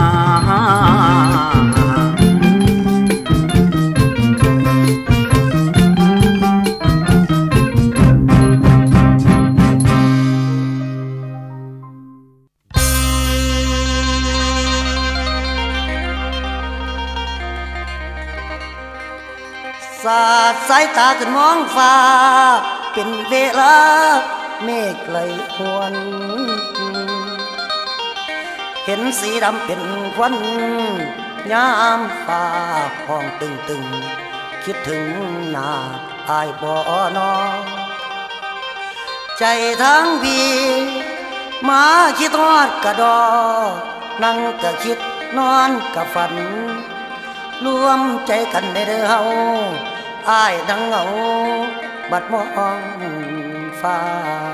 สาดสายตาขึ้นมองฟ้าเป็นเวลาเมฆไหลหวนเห็นสีดำเป็นควันยามฟ้าห้องตึงตึงคิดถึงหน้าอายบ่นอใจทั้งพี่มาคิดทอดกระดอนั่งก็คิดนอนก็ฝันรวมใจกันในเด้อเฮาอ้ายดังเงาบัดมองฟ้า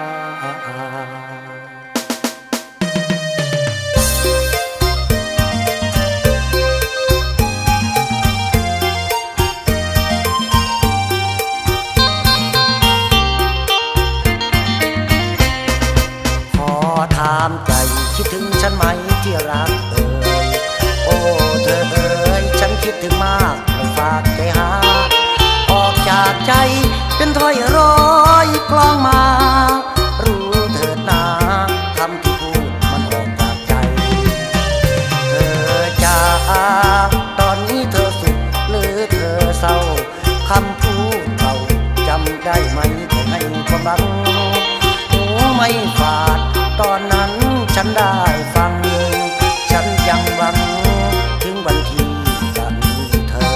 ขอถามใจคิดถึงฉันไหมที่รักเอ่ยโอ้เธอเอ่ยฉันคิดถึงมากไม่ฝากใจหาออกจากใจเป็นถ้อยร้อยกลองมารู้เถิดนาคำที่พูดมันออกจากใจเธอจะตอนนี้เธอสุขหรือเธอเศร้าคำพูดเราจำได้ไหมเธอให้ความรักหูไม่ฝาดตอนนั้นฉันได้ฟังฉันยังหวังถึงวันที่จะมีเธอ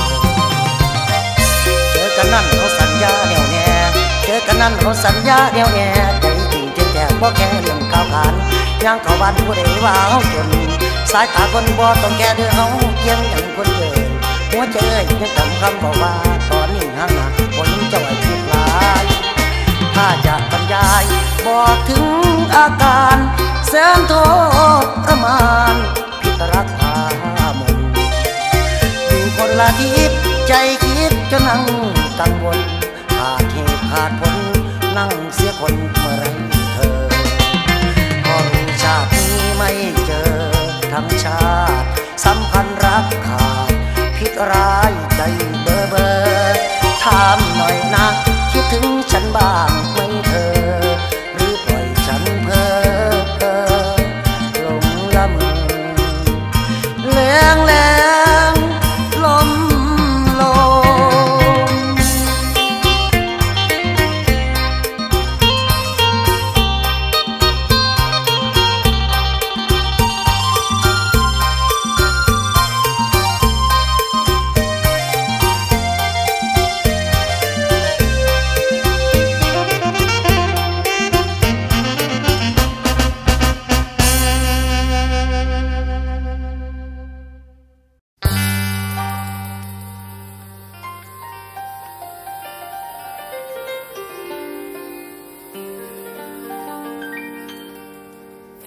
เจอกันนั่นเขาสัญญาแน่วแน่เจอกันนั่นเขาสัญญาแน่วแน่ใจจริงจริงแท้บ่แค่เรื่องข่าวขานยังเขาบ้านผู้ใดว่าเฮาจนสายตาคนบ่ต้องแก่เด้อเฮาเยี่ยมอย่างคนเดินหัวใจเอ้ยยังจำคำบอกว่าตอนนี้ห่างหน้าบ่ยิ้มจะไหวคิดหลายถ้าจะบรรยายบอกถึงอาการแสนทรมานพิตรักพามนอยู่คนละทิศใจคิดจนนั่งกังวลขาดเหตุขาดผลนั่งเสียคนเมื่อไรเธอพอรู้ชาตินี้ไม่เจอทั้งชาติสัมพันธ์รักขาดพิษร้ายใจเบอเบอถามหน่อยนะคิดถึงฉันบ้างไหมเธอหรือปล่อยฉันเพ้อหลงละเมอแรงแรงลมลม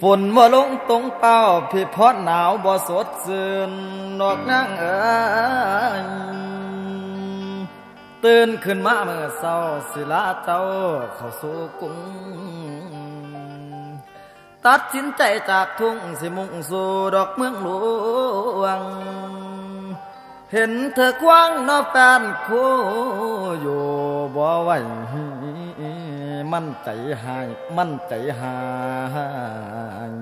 ฝนบ่ลงตรงเป้าพี่พอดหนาวบ่สดชื่นนอกนางเอ๋ยตื่นขึ้นมาเมื่อเช้าสิลาเจ้าเข้าสู่กรุงตัดสินใจจากทุ่งสิมุ่งสู่ดอกเมืองหลวงเห็นเธอกว้างนอแฟนคู่อยู่บ่ไหวมันใจหายมันใจหาย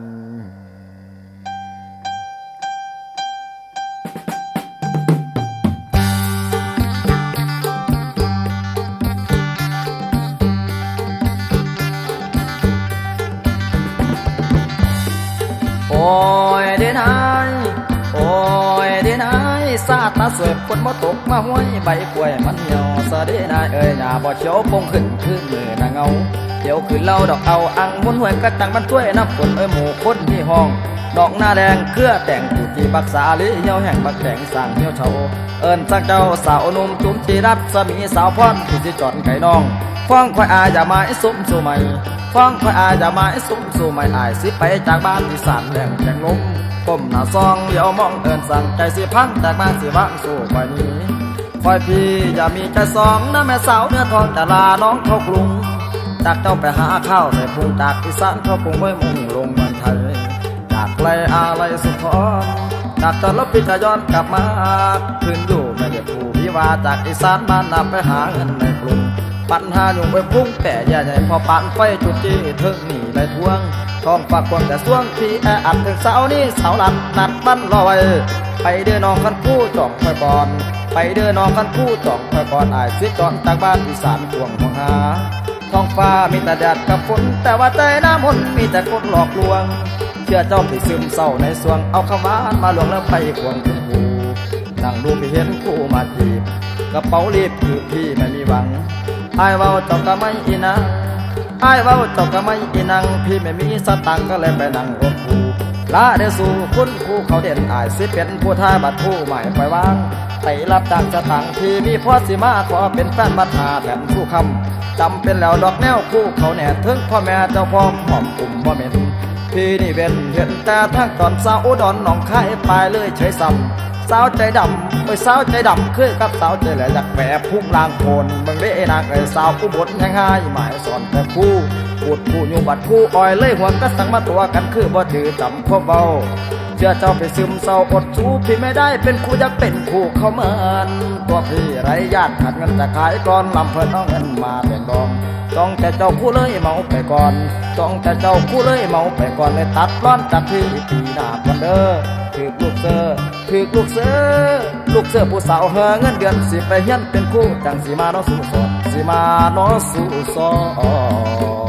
โอ้ยเดนายโอ้ยเดนายซาตาสวยฝนบ่ตกมาห้วยใบกล้วยมันเหี่ยวซะเดนายเอ้ยหน้าบ่เขียวปงขึ้นขึ้นมือหน้าเงาเดี๋ยวขึ้นเล่าดอกเอาอังมุนห้วยกระตังมันถ้วยน้ำฝนเอ้ยหมู่คนที่ห้องดอกหน้าแดงเครือแต่งผู้ที่บักษาลิเหี่ยวแห่งบักแดงสร้างเหี่ยวเฉาเอิ้นสักเจ้าสาวนุ่มจุ้มจีรัดสมีสาวพรผู้ที่จอดไก่น้องฟ้องค่อยอาอย่ามาไอ้สมสู่ใหม่ฟ้องค่อยอาอย่ามาไอ้สมสู่ใหม่อายสิไปจากบ้านที่สานแดงแจงลมก้มหน้าซองเดี๋ยวมองเอิ้นสั่งใจสิพังจากบ้านสิว่างสู่ไปนี้คอยพี่อย่ามีใจสองนะแม่สาวเนื้อทองแต่ลาน้องเข้ากรุงจากเจ้าไปหาข้าวใส่พุงจากอีสานเข้ากรุงไว้มุ่งลงเมืองไทยจากไกลอะไรสุขอนจากตอนลบพิจย้อนกลับมาคืนอยู่ไม่ได้ผู้พิว่าจากอีสานบ้านนำไปหาเงินในกรุงปัญหาอยู่ไปพุ่งแต่ใหญ่ๆพอปานไฟจุดจี้ถึงหนีได้ทวงทองฝากควงแต่ส่วงพี่แออัดถึงเสานี้เสาหลัดนัดบ้านรอไว้ไปเดินน้องกันผู้จอกคอยก่อนไปเดินน้องกันผู้จอกคอยก่อนอายซื้อจอนจากบ้านอีสานควงมองหาท้องฟ้ามีแต่แดดกับฝนแต่ว่าใจน้ำมนมีแต่คนหลอกลวงเชื่อเจ้าไปซึมเศร้าในสวงเอาคำหวานมาหลวงแล้วไปควงคุณครูนั่งดูไปเห็นคู่มาจีบกระเป๋ารีบคือพี่ไม่มีหวังไอ้เว้าเจ้าก็ไม่อินังไอ้เว้าเจ้าก็ไม่อินังพี่ไม่มีสตังก็เลยไปนั่งรถครูลาเดสู่คุณครูเขาเด่นอายสิเป็นผู้ท้าบัดผู้ใหม่ปล่อยวางไปรับจากสตังพี่มีพ่อสิมาขอเป็นแฟนบัดหาแถมคู่คำจำเป็นแล้วดอกแนวคู่เขาแน่ถึงพ่อแม่เจ้าพ่อหอมกลุ่มบ่เหม็นพี่นี่เว้นเห็นแต่ทั้งตอนสาวอุดรหนองคายไปเลยเฉยซ้ำสาวใจดำเอ้ยสาวใจดำคือกับสาวใจแหล่อยากแหวกพุ่งลางโคนบางเด้นางเอ้ยสาวผู้บดแห่งหายหมายสอนแต่คู่ปูดผู้อยู่บัดคู่อ่อยเลยหัวก็สั่งมาตัวกันคือบ่ถือจำพวกเบาเชื่อเจ้าไปซึมเศร้าอดสู้พี่ไม่ได้เป็นคู่อยากเป็นคู่เขาเหมือนตัวพี่ไรญาติขาดเงินจะขายก่อนลำเพลินเอาเงินมาเป็นดองต้องแต่เจ้าคู่เลยเมาไปก่อนต้องแต่เจ้าคู่เลยเมาไปก่อนเลยตัดร้อนจากพี่ปีหน้ากันเด้อถือลูกเสือถือลูกเสือลูกเสือผู้สาวเฮเงินเดือนสิไปเฮียนเป็นคู่จังสีมาโนสู่สอนสีมาโนสู่สอน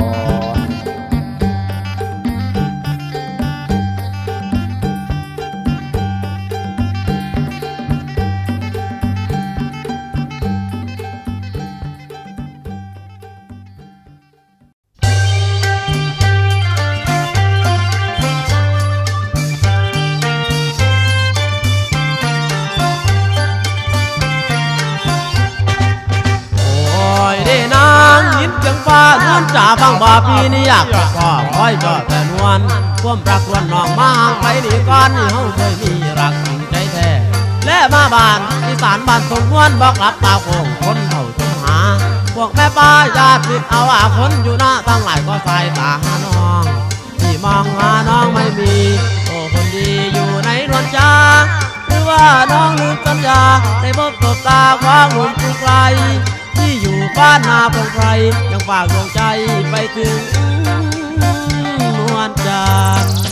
ฟ้านวลจ่าฟังบ่าพี่นี่อยากจะขอคอยก็แต่นวลความรักนวลน้องมาไปนี่ก่อนนี่เฮาเคยมีรักจริงใจแท้และมาบ้านอีสานบ้านทรงนวลบอกรับตาโค้งคนเขาจุหาพวกแม่ป้าญาติเอาว่าคนอยู่หน้าตั้งหลายก็สายตาหาน้องที่มองหาน้องไม่มีโอ้คนดีอยู่ในนวลจ่าหรือว่าน้องลืมสัญญาในพบตบตาความหนุ่มไกลที่อยู่บ้านนาพงไพรยังฝากดวงใจไปถึงนวลจันทร์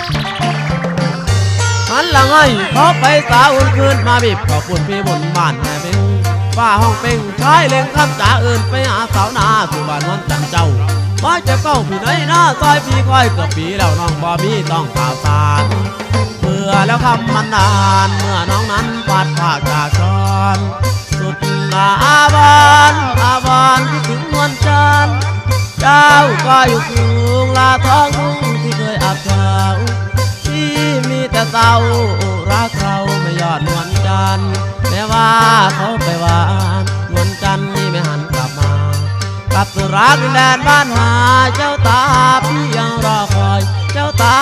หันหลังให้เขาไปสาวอุ่นคืนมาบีบขอบคุณพี่บนบ้านแม่เพ็งฝ้าห้องเป่งชายเล็งคำจ่าเอิญไปหาสาวนาสู่บ้านนวลจันทร์เจ้ามาเจ็บเก้าพี่ไหนหน้าซอยพี่คอยเกือบปีแล้วน้องบ่มีต้องข่าวสารเบื่อแล้วคำมันนานเมื่อน้องนั้นปาดผ้าจากช้อนสุดอาบานอาบานที่ถึงนวลจันทร์เจ้าก็อยู่สูงลาท้องทุ่งที่เคยอาบเช้าที่มีแต่เศร้ารักเราไม่ยอดนวลจันทร์แม้ว่าเขาไปหวานนวลจันทร์นี่ไม่หันกลับมากลับสู่รักดินแดนบ้านหาเจ้าตาพี่ยังรอคอยเจ้าตา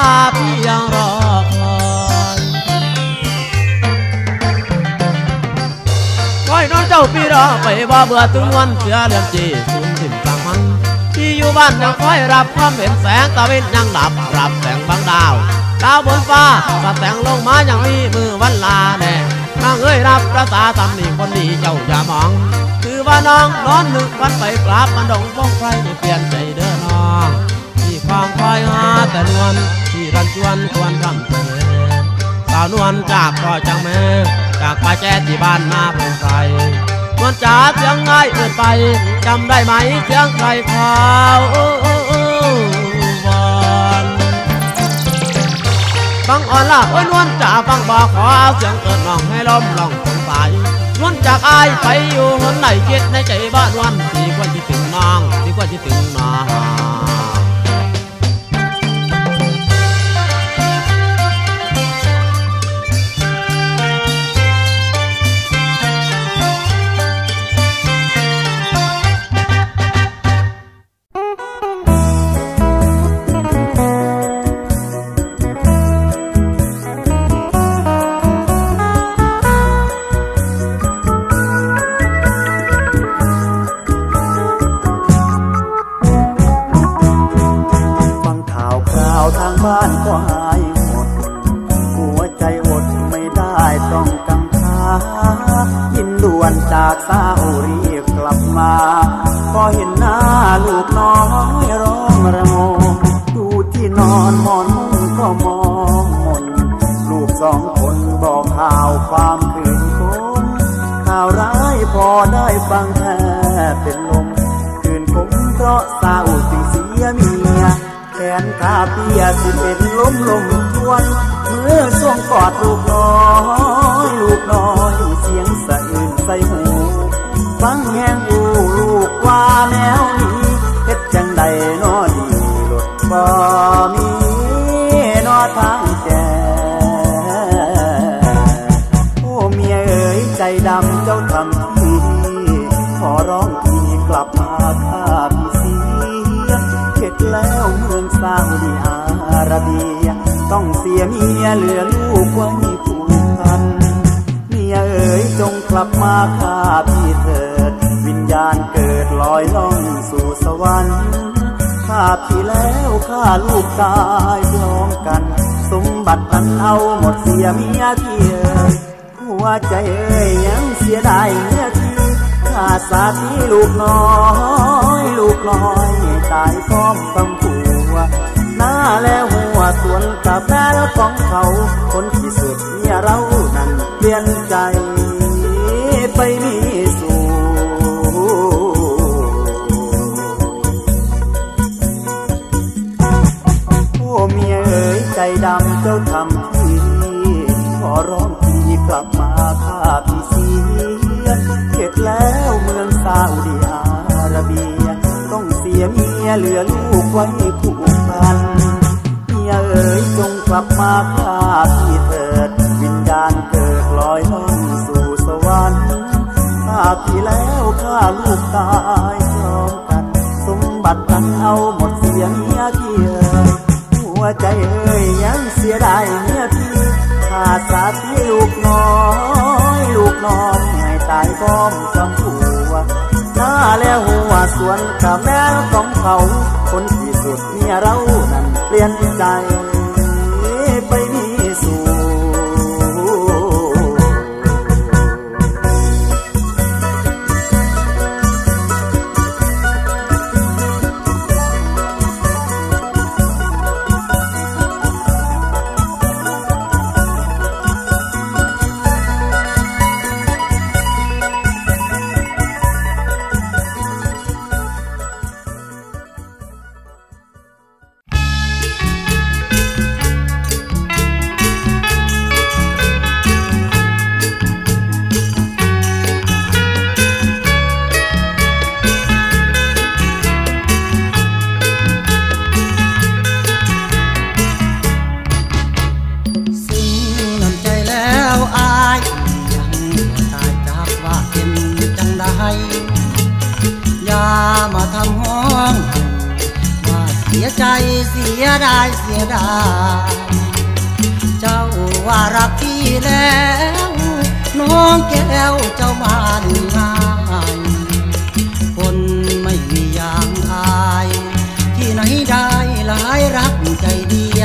อยนอนเจ้าปีรอไปบ่เบื่อถึงวันเสือเลือนจีสูญสิ้นสังมันที่อยู่บ้านยังคอยรับความเห็นแสงตะวันยังดับรับแสงบางดาวดาวบนฟ้าสะแสงลงมาอย่างมีมือวันลาแน่นางเอ้ยรับประสาทำนี่คนดีเจ้าอย่ามองคือว่าน้องนอนนึกวันไปกราบมันดงฟ้องใครไม่เปลี่ยนใจเด้อน้องที่ความคอยหาแต่นวลที่รันจวนควรรำเธอสาวนวลจากพ่อจังแม่จากป้าแจ้ที่บ้านมาเป็นใครนวลจ๋าเสียงง่ายเกินไปจำได้ไหมเสียงใครข่าวบอนฟังอ่อนละโอ้ยนวลจ๋าฟังบอกขอเอาเสียงเกิดน้องให้ล้มลองสงสัยนวลจากอายไปอยู่หนไหนคิดในใจบ้านวันที่กว่าจะถึงน้องที่กว่าจะถึงน้องบ้านก็หายหมดหัวใจอดไม่ได้ต้องกังขายินด่วนจากสาวรีบกลับมาพอเห็นหน้าลูกน้อยร้องระงมดูที่นอนหมอนมุ้งก็มองมนลูกสองคนบอกข่าวความคืนคงข่าวร้ายพอได้ฟังแทบเป็นลมคืนคงเพราะสาวติเสียเมียแขนขาเปียสิเป็นล้มลมทวนเมื่อช่วงกอดลูกน้อยลูกน้อยเสียงสะอื้นใส่หูฟังแห้งอูลูกว่าแนวนี้เฮ็ดจังใดน้อดีหลดบ่มีน้อทางแก่โอ้เมียเอ๋ยใจดำเจ้าทำที่ขอร้องพี่กลับมาข้าพี่เสียเข็ดแล้วเมืองซาอุดิอาระเบียต้องเสียเมียเหลือลูกไว้ผูกพันเมียเอ๋ยจงกลับมาข้าพี่เถิดวิญญาณเกิดลอยล่องสู่สวรรค์ข้าพี่แล้วข้าลูกตายพร้อมกันสมบัตินั้นเอาหมดเสียเมียที่เอ๋ยหัวใจเอ๋ยยังเสียดายเมียที่ข้าสาธิลูกน้อยลูกน้อยตายพร้อมตำผัวหน้าแล้วหัวสวนกับแม่ของเขาคนที่สุดเมียเรานั้นเปลี่ยนใจไปมีสู่โอ้เมียเอ๋ยใจดำเจ้าทำที่ขอร้องพี่กลับมาข้าพี่เสียเข็ดแล้วเมืองซาอุดิอาระเบียต้องเสียเมียเหลือลูกไว้ผูกพันเมียเอ๋ยจงกลับมาข้าพี่เถิดวิญญาณเกิดลอยล่องสู่สวรรค์ข้าพี่แล้วข้าลูกตายพร้อมกันสมบัตินั้นเอาหมดเสียเมียที่เอ๋ยหัวใจเอ๋ยยังเสียดายเมียพี่ข้าสาธิลูกน้อยลูกน้อยให้ตายพร้อมกำผัวหน้าแล้วหัวสวนกับแม่ของเขาคนที่สุดเมียเรานั้นเปลี่ยนใจไปมีสู่ใจเสียดายเสียดายเจ้าว่ารักพี่แล้วน้องแก้วเจ้ามาดู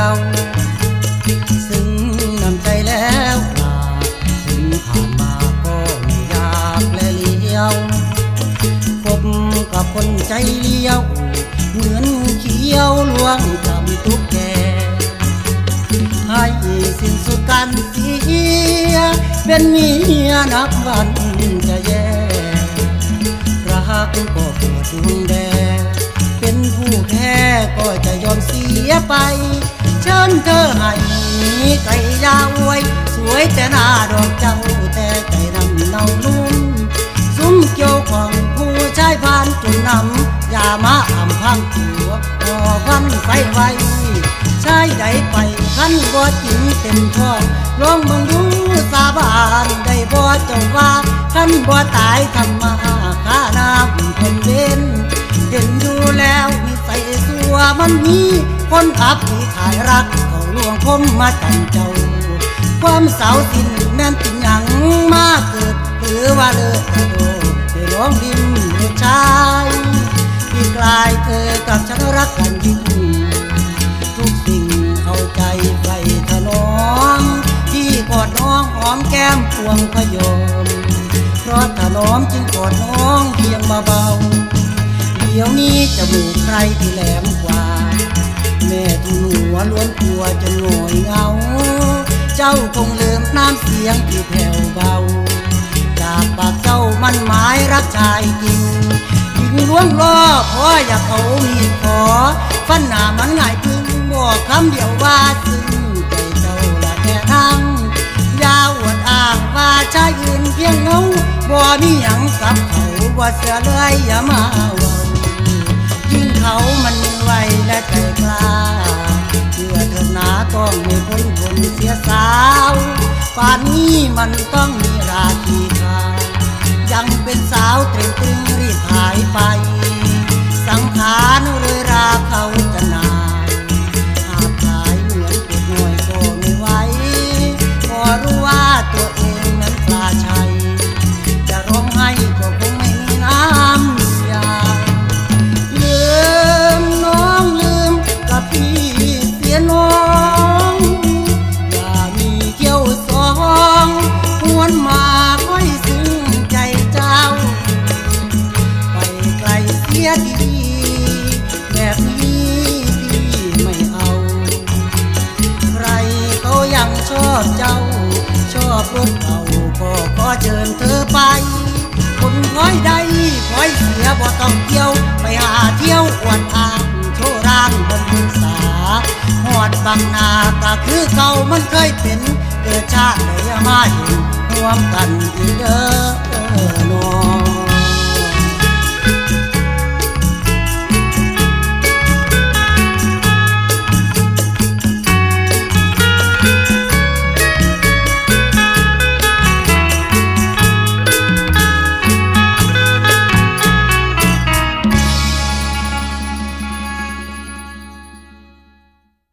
ยวซึ่งน้ำใจแล้วลาถึงผ่านมาก็ไม่อยากแลเลี้ยวพบกับคนใจเลี้ยวเหมือนเขียวลวงจำทุกแกให้สิ้นสุดกันเสียเป็นเมียนับวันจะแย่รักก็ปวดดวงแดงเป็นผู้แพ้ก็จะยอมเสียไปเชิญเธอให้ไก่ยาอวยสวยแต่หน้าดอกเจ้าแต่ใจนำเนานุ่มซุ้มเกี่ยวของผู้ชายผ่านจนนำอย่ามาอำพังตัวพอพันไฟไว้ชายใดไปขันบ่จริงเต็มท้องลองบังดูสาบานได้บ่เจ้าว่าขันบ่ตายทำมาค่าน้ำคนเด่นเห็นดูแล้วมีใส่สัวมันมีคนขับที่ขายรักเขาลวงคมมาจันเจ้าความสาวสิ้นแม่นติหยังมาเกิดหรือว่าเลิกกระโดดไปร้องดินลูกชายที่กลายเธอกับฉันรักกันยิ่งทุกสิ่งเอาใจไปถนอมที่กอดน้องหอมแก้มพวงพยอมเพราะถนอมจึงกอดน้องเพียงเบาๆเดี๋ยวนี้จมูกใครที่แหลมกว่าแม่ทุนหัวล้วนกลัวจะหน่อยเงาเจ้าคงลืมน้ำเสียงที่แผ่วเบาจากปากเจ้ามันหมายรักชายจริงยิ่งล้วงล้อเพราะอยากเขามีขอฟันหน้ามันง่ายพึ่งบอกคำเดียวว่าซึ้งใจเจ้าละแค่นั่งยาอวดอ้างว่าชายอื่นเพียงเงาบ่มีหยังกับเขาว่าเสือเลยอย่ามาเว้ายิ่งเขามันมือไวและใจกล้าเพื่อเธอหนาต้องไม่พ้นคนเสียสาวป่านนี้มันต้องมีราคีคายังเป็นสาวเตร่งตึงรีบหายไปสังขารเลยราเขาจะนานหากขายเหมือนเก็บหน่วยก็ไม่ไหวพอรู้ว่าตัวเองนั้นปลาชัยจะร้องไห้ก็คงไม่มีน้ำยาลืมน้องลืมกับพี่เสียน้องอย่ามีเกี่ยวสองหวนมาค่อยซึ้งใจเจ้าไปไกลเสียดีแบบนี้พี่ไม่เอาใครเขายังชอบเจ้าชอบรถเก่าก็ขอเชิญเธอไปคนคอยใดคอยเสียบ่ต้องเที่ยวไปหาเที่ยวอวดอ้างโชว์ร่างบนบุญสาหอดบางนาก็คือเก่ามันเคยเป็นเกิดชาติไหนมาเห็นร่วมกันอีกเด้อ